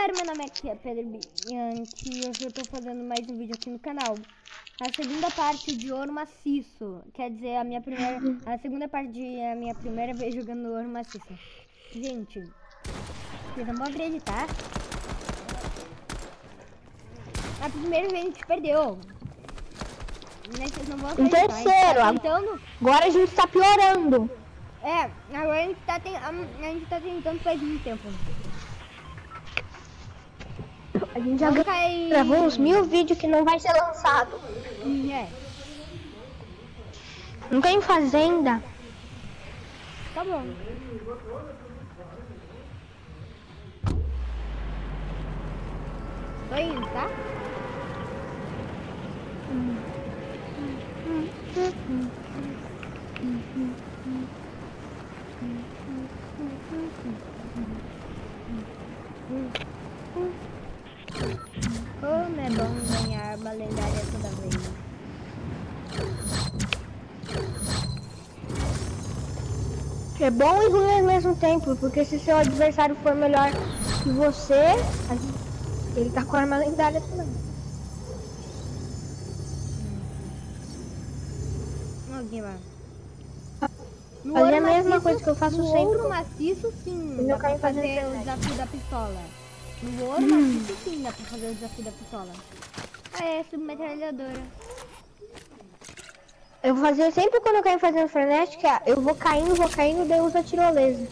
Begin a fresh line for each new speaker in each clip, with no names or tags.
galera, meu nome é Pedro Bianchi e hoje eu tô fazendo mais um vídeo aqui no canal. A segunda parte de ouro maciço, quer dizer, a segunda parte da minha primeira vez jogando ouro maciço. Gente, vocês não vão acreditar. A primeira vez a gente perdeu. Mas vocês não vão
Em
acreditar.
terceiro,
Tá tentando...
agora a gente tá piorando.
É, agora a gente tá tentando faz muito tempo.
A gente já
Vamos cair...
gravou uns 1000 vídeos que não vai ser lançado.
É,
Não tem fazenda.
tá bom. Tô indo, tá? Como é bom ganhar uma lendária toda vez.
É bom e ruim ao mesmo tempo, porque se seu adversário for melhor que você, ele tá com a arma lendária também.
Alguém vai.
Fazer a mesma coisa que eu faço
no
sempre.
ouro maciço, sim, dá pra fazer o desafio da pistola. No ouro maciço, sim, dá pra fazer o desafio da pistola. Ah, é, submetralhadora.
Eu vou fazer sempre quando eu quero fazer um frenético, eu vou caindo, daí eu uso a tirolesa.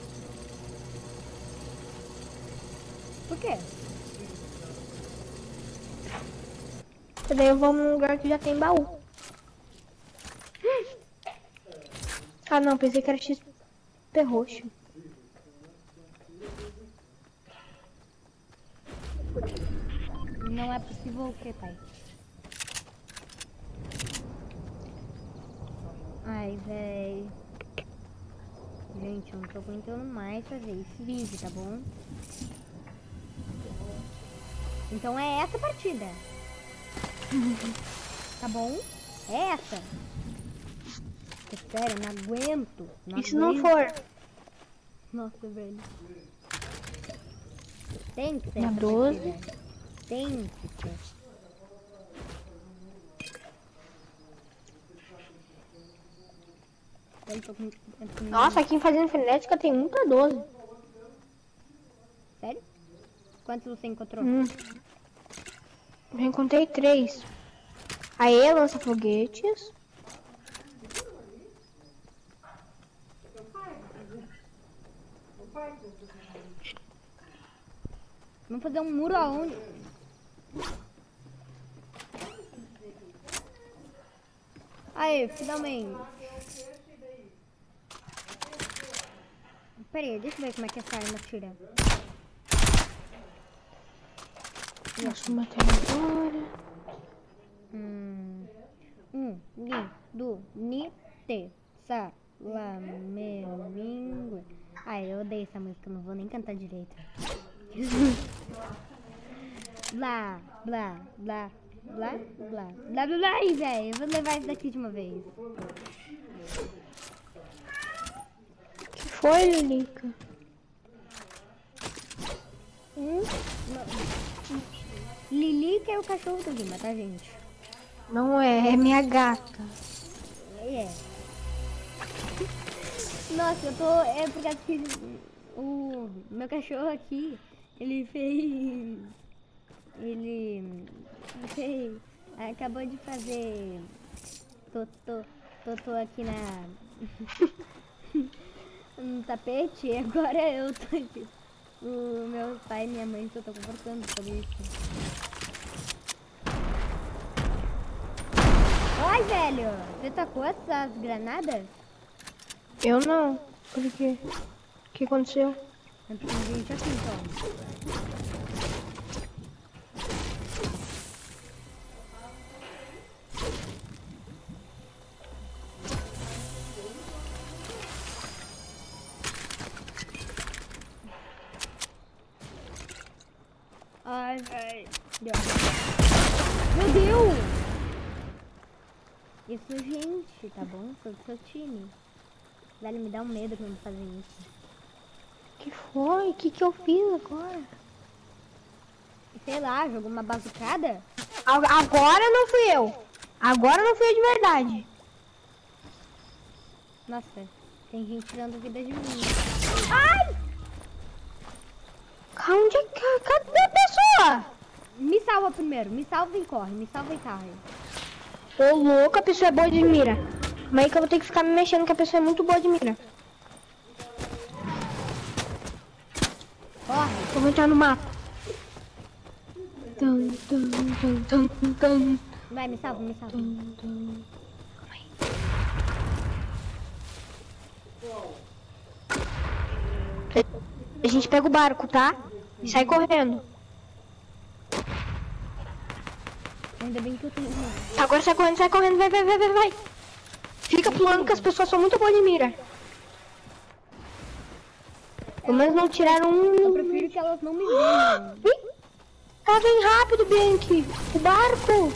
Por quê?
E daí eu vou num lugar que já tem baú. Ah não, pensei que era XP roxo.
Não é possível o que, pai? Ai, véi. Gente, eu não tô aguentando mais fazer esse vídeo, tá bom? Então é essa partida. Tá bom? É essa. Sério, não aguento.
E se não for?
Nossa, velho. Tem que ser
Na
essa
12.
partida. Tem que ser.
Nossa, aqui fazendo frenética tem muita 12.
Sério? Quantos você encontrou?
Eu encontrei 3. Aí, lança foguetes.
Vamos fazer um muro aonde? Aí, finalmente. Pera aí, deixa eu ver como é que essa arma tira.
Nossa, metralhadora.
Nite, salamingue. Ai, eu odeio essa música, não vou nem cantar direito. Blá, blá, blá, blá, blá, blá, blá, blá, aí, velho. Eu vou levar isso daqui de uma vez.
Que foi, Lilica?
Lilica é o cachorro do Guima, tá, gente?
Não é minha gata.
É. Nossa, eu tô... É por causa que o meu cachorro aqui, ele fez... Acabou de fazer... Tô aqui no tapete e agora eu tô aqui. O meu pai e minha mãe só estão conversando sobre isso. Ai, velho! Você tacou essas granadas?
Eu não. Por quê? O que aconteceu?
Tem gente aqui, então. Ai, velho. Meu Deus! Isso, gente, tá bom? Sou do seu time. Velho, me dá um medo quando fazem isso.
Que foi? O que eu fiz agora?
Sei lá, jogou uma bazucada?
Agora não fui eu. Agora não fui eu de verdade.
Nossa, tem gente tirando vida de mim. Ai!
Onde é que... Cadê a pessoa?
Me salva primeiro, me salva e corre, me salva e corre.
Ô, louco, a pessoa é boa de mira. Mas aí que eu vou ter que ficar me mexendo, que a pessoa é muito boa de mira.
Corre.
Eu vou entrar no mato.
Vai, me salva, me salva.
A gente pega o barco, tá? E sai correndo.
Ainda bem que eu tenho...
Agora sai correndo, vai. Fica pulando que as pessoas são muito boas de mira. Pelo menos não tiraram
Eu
um...
prefiro que elas não me vejam.
Ih, tá, vem rápido, Bianchi. O barco.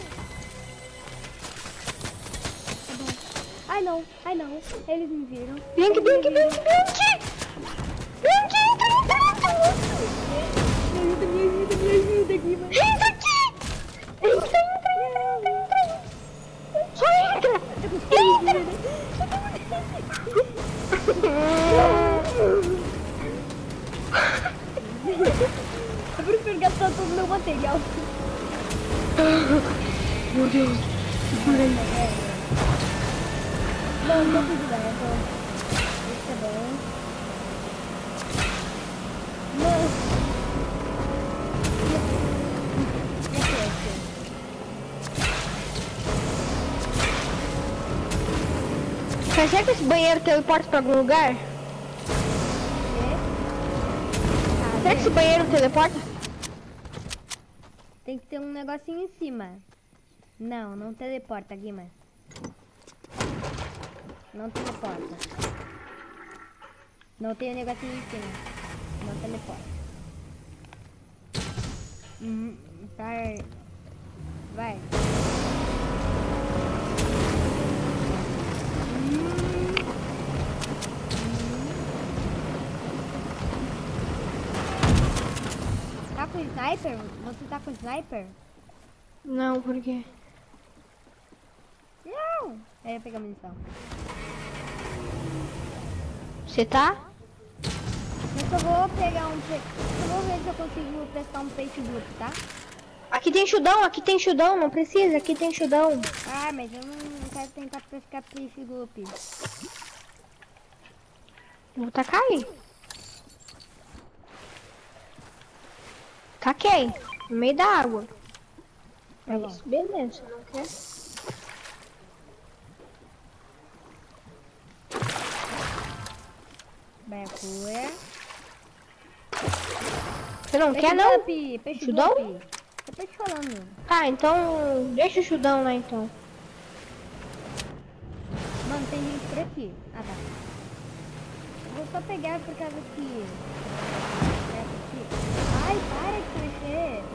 Ai não, eles me viram.
Bianchi. Bianchi, entra no barco.
Me ajuda aqui, mano.
Entra aqui. Entra. Só entra.
Eu prefiro gastar todo o meu material.
Meu Deus.
Não, tudo bem, isso é bom. Não.
Será que esse banheiro teleporta pra algum lugar? Será que esse banheiro teleporta?
Tem que ter um negocinho em cima. Não teleporta, Guima. Não teleporta. Não tem um negocinho em cima. Não teleporta. Vai. Tá com sniper? Você tá com sniper?
Não, por quê?
Não! Aí eu pegar a munição.
Você tá?
Eu só vou pegar um... Eu vou ver se eu consigo prestar um peixe grupo, tá?
Aqui tem chudão, não precisa, aqui tem chudão.
Ah, mas eu não quero tentar pescar peixe grupo.
Vou tacar aí. Taquei, no meio da água.
Tá bom.
Isso, beleza, não quer?
Bacura.
Você não quer, não?
Peixe
Chudão?
guppy. Tô peixe falando.
Tá, então deixa o chudão lá então.
Mano, tem gente por aqui. Ah, tá. Eu vou só pegar por causa que... Ai, para de crescer.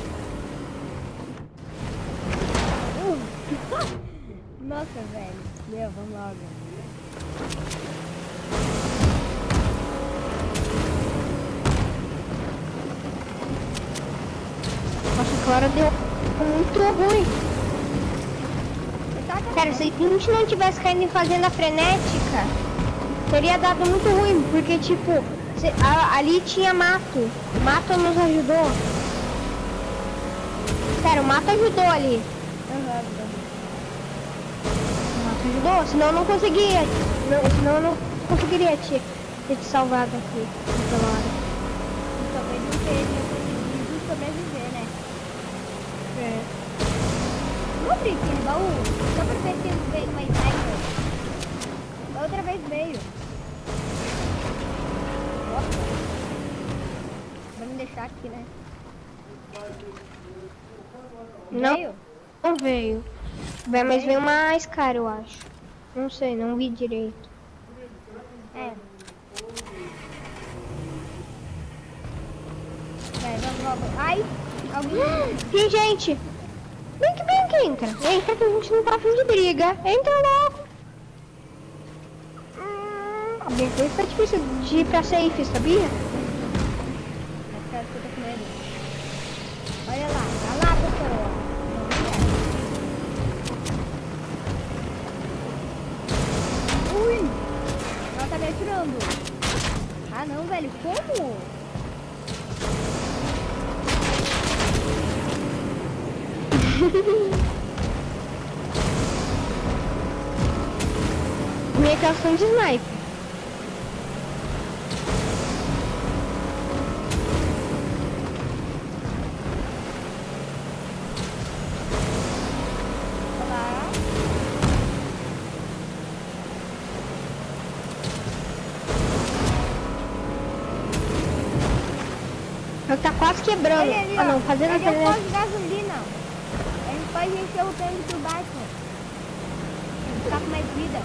Nossa, velho. Meu, vamos logo.
Nossa, agora deu muito ruim. Cara, se a gente não tivesse caído em fazenda frenética, teria dado muito ruim, porque tipo, ali tinha mato. O mato nos ajudou. Sério, o mato ajudou ali. O mato ajudou, senão eu não conseguia. Senão eu não conseguiria ter te salvado aqui naquela hora.
Talvez não teria conseguido sobreviver, né? Vamos abrir aquele baú? Só pra ver se veio uma sniper. Da outra vez veio. Nossa. Vamos deixar aqui, né? Veio?
Não veio. Mas veio uma Scar, eu acho. Não sei, não vi direito.
É. Vai, vamos logo. Ai! Alguém...
Tem gente! Bem que entra. Entra que a gente não tá afim de briga. Entra logo. Bem que tá difícil de ir pra safe, sabia?
Acho que eu tô com medo. Olha lá, pessoa. Ui! Ela tá me atirando. Ah não, velho, como?
Minha calção de sniper.
Olá.
Ela tá quase quebrando.
Olha ali,
Ah não,
ó.
fazendo a
Ali é o
frenética.
posto de gasolina. A gente pode encher o tanque do barco. Ficar com mais vida.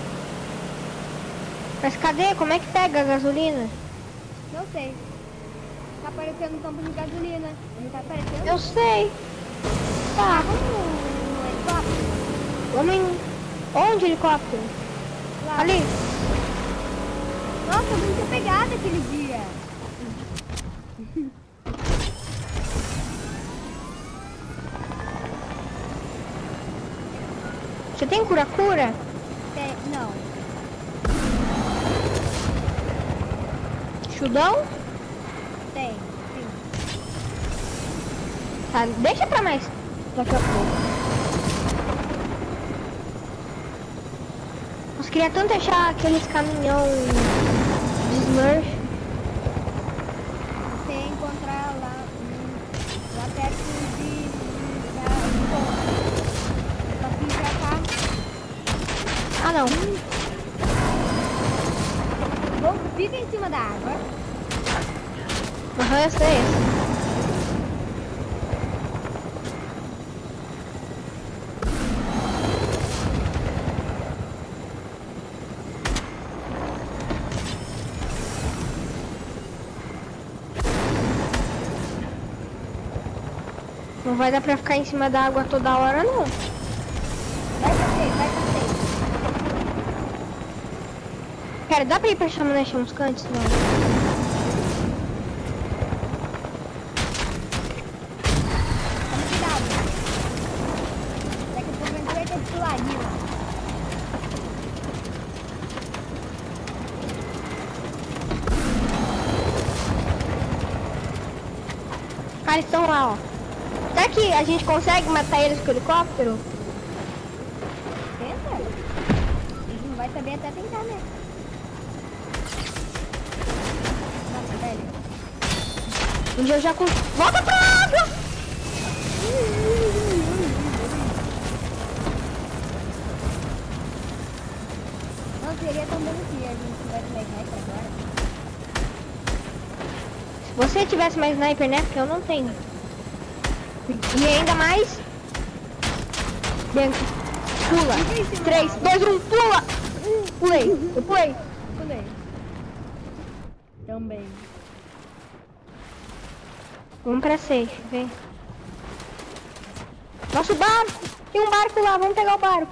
Mas cadê? Como é que pega a gasolina?
Não sei. Tá aparecendo no campo de gasolina. Não tá aparecendo?
Eu sei. Tá.
Vamos no helicóptero?
Homem. Onde helicóptero?
Lá.
Ali.
Nossa, eu não tinha pegado aquele dia.
Você tem cura-cura?
Não.
Chudão?
Tem. Sim.
Tá, deixa pra mais daqui a pouco. Eu queria tanto achar aqueles caminhão de Smurf.
Você encontrar lá perto da Só que pra cá.
Ah não.
Bom, fica em cima da água.
Aham, eu sei. Não vai dar pra ficar em cima da água toda hora, não.
Vai pra frente.
Pera, dá pra ir pra chama chamuscante? Não.
Toma cuidado. Daqui a pouco a gente vai ter que pular ali, lá.
Ah, eles estão lá, ó. Será que a gente consegue matar eles com o helicóptero?
Tenta. A gente não vai saber até tentar, né? Nossa, velho.
Um dia eu já consigo. Volta pra água!
Não seria tão bom se a gente tivesse mais sniper agora.
Se você tivesse mais sniper, né? Porque eu não tenho. E ainda mais. Dentro. Pula. 3, 2, 1, pula! Pulei. Eu pulei.
Pulei. Também.
Vamos pra safe, vem. Nosso barco! Tem um barco lá, vamos pegar o barco.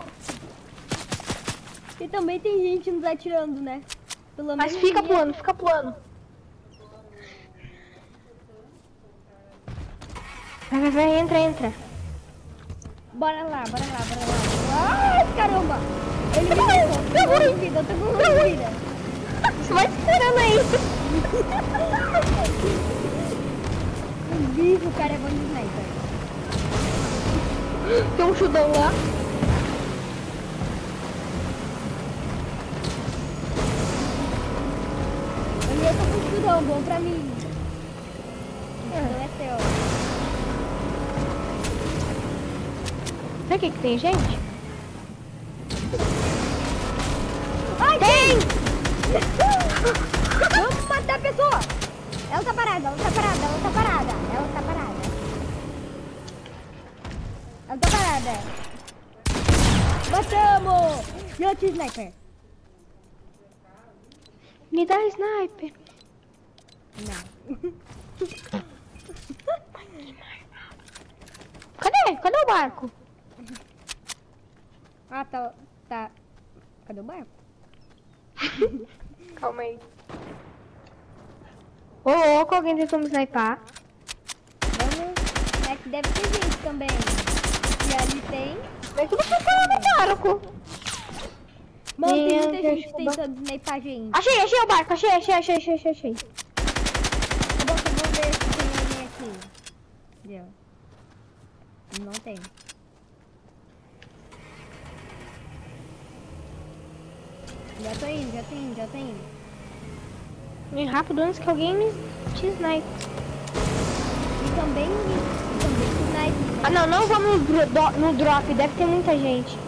E também tem gente nos atirando, né? Pelo
Mas
menos
fica
minha-
pulando, fica pulando. Vai, entra.
Bora lá. Ai, caramba! Ele me matou. Eu tô com vida, eu tô com vida.
Você vai esperando aí.
Eu vi que o cara é bom de sniper.
Tem um chudão lá.
Eu tô com escudão, bom pra mim. Não é seu.
Será que tem gente?
Ai,
Tem!
vamos matar a pessoa! Ela tá parada. Ela tá parada. Matamos! E outro sniper?
Me dá sniper.
Não.
Cadê o barco?
Ah, tá. Cadê o barco?
Calma aí. Ô louco, alguém tentou me sniper.
Vamos. aqui deve ter gente também. E ali tem.
Mas que você fala no barco?
Mano, tem
Meu
muita
Deus,
gente tentando snipar a gente.
Achei o barco, achei.
Tá bom, eu vou ver se tem alguém aqui. Entendeu? Não tem. Já tô indo.
E rápido antes que alguém me te snipe.
E também snipe.
Ah não vamos no drop, deve ter muita gente.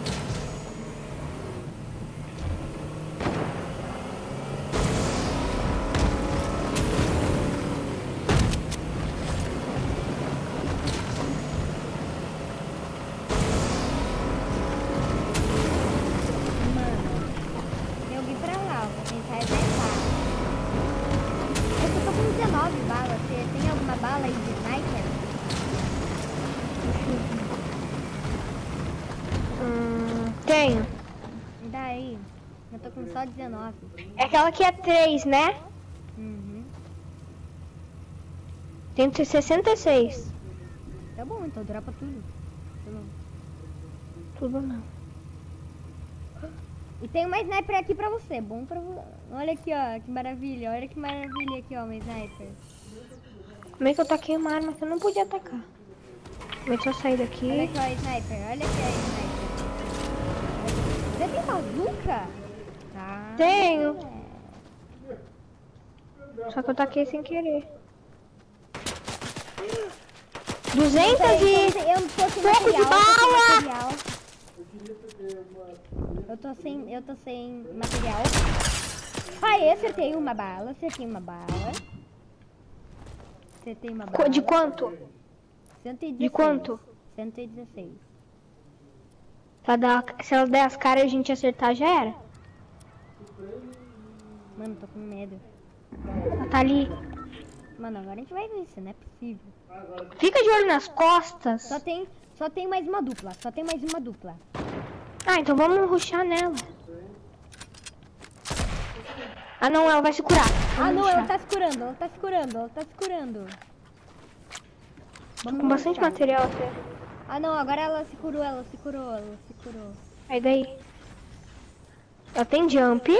Bala aí de sniper?
Tenho.
Me dá aí. Eu tô com só 19.
É aquela que é 3, né?
Uhum.
Tem 66.
Tá bom, então dropa tudo.
Tudo não.
E tem uma sniper aqui pra você. Bom pra você. Olha aqui, ó. Que maravilha. Olha que maravilha aqui, ó. Uma sniper.
Como é que eu taquei uma arma que eu não podia atacar? Como é que eu sair daqui?
Olha aqui, ó, a sniper. Olha aqui a sniper. Você tem bazuca? Tá.
Tenho. Só que eu taquei sem querer. 200 e...
Eu tô sem
pouco de
material.
bala.
Eu tô sem material. Aí, acertei uma bala. Acertei uma bala.
De quanto?
116.
De quanto?
116.
Se ela der as caras e a gente acertar, já era.
Mano, tô com medo.
Ela tá ali.
Mano, agora a gente vai vencer, não é possível.
Fica de olho nas costas.
Só tem mais uma dupla.
Ah, então vamos rushar nela. Ah não, ela vai se curar.
Ah não, ela tá se curando.
Tô com bastante material até.
Ah não, agora ela se curou.
Aí daí. Ela tem jump.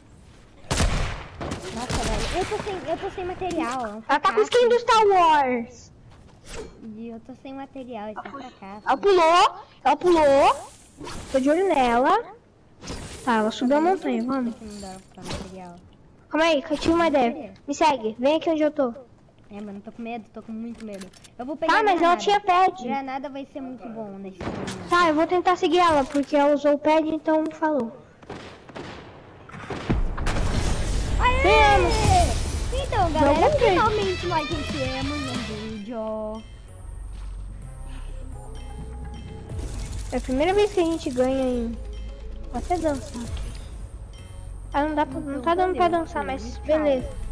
Nossa, velho, eu tô sem material.
Ela tá com skin do Star Wars.
E eu tô sem material, isso é fracasso.
Ela pulou. Tô de olho nela. Tá, ela subiu a montanha, vamos.
Não dá pra material.
Calma aí, que eu tive uma ideia. Me segue, vem aqui onde eu tô.
É, mano, tô com medo, tô com muito medo. Eu vou pegar
Tá, mas ela tinha pad.
Granada vai ser muito bom nesse momento.
Tá, eu vou tentar seguir ela, porque ela usou o pad, então falou.
Aê! Então, galera,
Vamos ver.
finalmente nós vencemos no vídeo.
É a primeira vez que a gente ganha em... Vou até dançar. Ah, não tá dando pra dançar, mas beleza.